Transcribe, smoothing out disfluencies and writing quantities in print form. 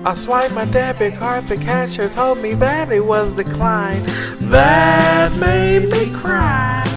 I swiped my debit card, the cashier told me that it was declined. That made me cry.